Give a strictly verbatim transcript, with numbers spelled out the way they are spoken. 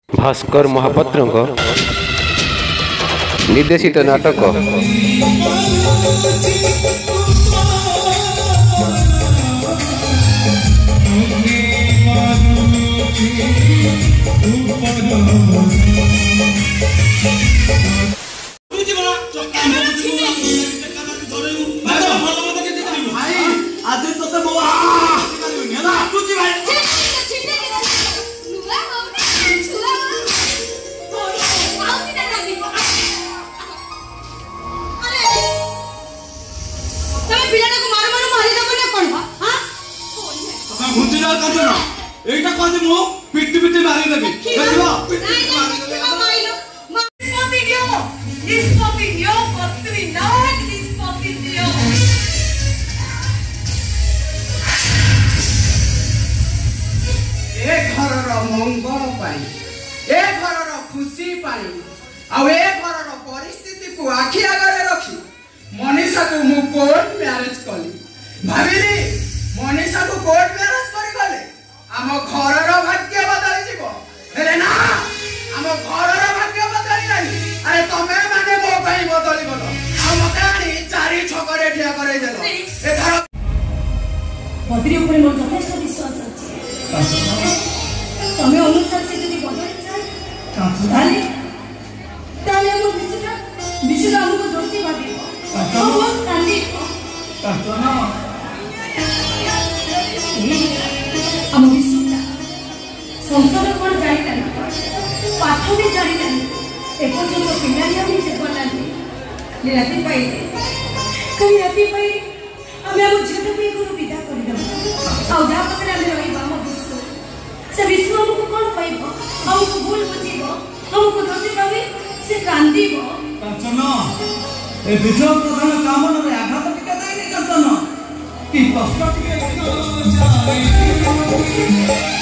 भास्कर महापात्र निर्देशित नाटक এইটা কত মো পিটি পিটি মারি দেবি বুঝলো নাই নাই কিবা মাইলো মা ভিডিও দিস ভিডিও কতই না দিস ভিডিও ए घरर मंगल पाई ए घरर खुशी पाई आ ए घरर परिस्थिति को आखि आगरे रखी मनीषा को मु कोर्ट मैरिज कली भाबिली मनीषा को कोर्ट मैरिज करी गले आम घरर भाग्य बदली जीव हेले ना आम घरर भाग्य बदली नहीं अरे तमे माने मो पई बदली गलो आ मते आनी चारि छकरे ठिया करे देलो ए घर बद्री ऊपर मोर यथेष्ट विश्वास अछि समय अनुसार से यदि बदली जाए ताले ताले हम विषय विषय हमको दोषी भाबिबो बहुत कांदी काटना हम विश्वटा संसार कोन जाई ना पाठ भी जाई ना एपर्यंत पिलानी हम जीवनानी राति पाइले कई राति पाइ हमें हम झट भी गुरु विदा कर दम आ जा पकड़े हम रही बाम विश्व से विश्व हमको कोन पाइबो हमको भूल बुझिबो हमको दोषी भाबी से कांदीबो कंचना ए विजय प्रधान कामन रे आघात टिका देनी कंचना की कष्ट टिके जाई